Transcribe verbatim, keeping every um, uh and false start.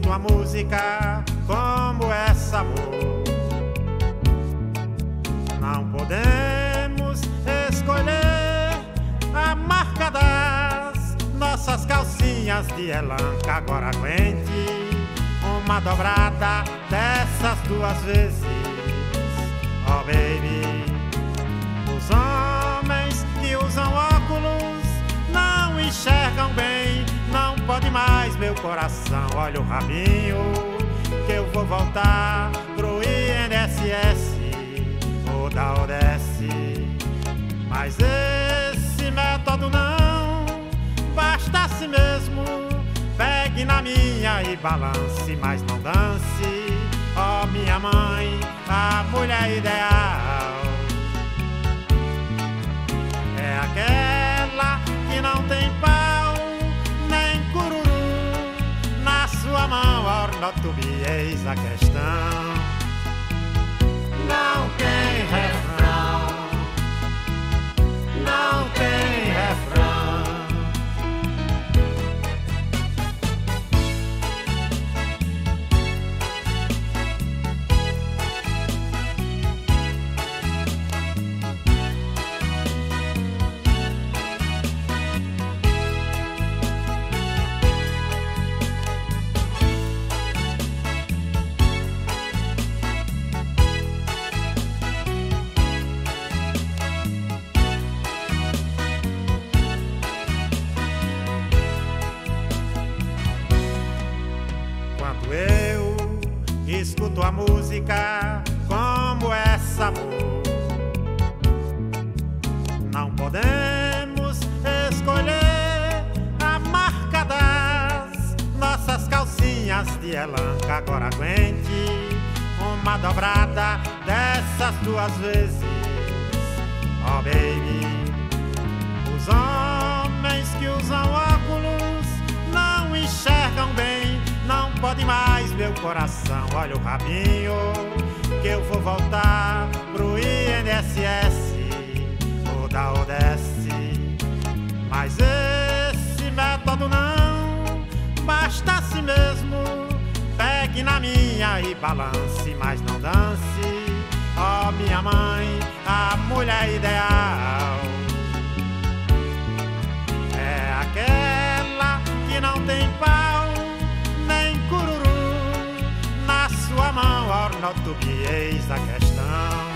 escuto uma música como essa, amor. Não podemos escolher a marca das nossas calcinhas de elanca. Agora aguente uma dobrada dessas duas vezes. Oh baby, os homens que usam óculos não enxergam bem. Não pode mais, meu coração. Olha o rabinho que eu vou voltar pro I N S S ou da O D S. Mas esse método não bastasse mesmo. Pegue na minha e balance, mas não dance. Oh minha mãe, a mulher ideal é aquela que não tem pau nem cururu na sua mão. Ornotubi, eis a questão. Não tem refrão, não tem refrão. Quando eu escuto a música como essa, amor, não podemos escolher a marca das nossas calcinhas de elanca. Agora aguente uma dobrada dessas duas vezes. Oh baby, os homens que usam óculos não enxergam bem. Não pode mais, meu coração. Olha o rabinho que eu vou voltar pro I N S S ou da O D S. Mas esse método não bastasse mesmo. Pegue na minha e balance, mas não dance. Oh minha mãe, a mulher ideal é aquela que não tem pau nem cururu na sua mão. Ornotubi, eis a questão.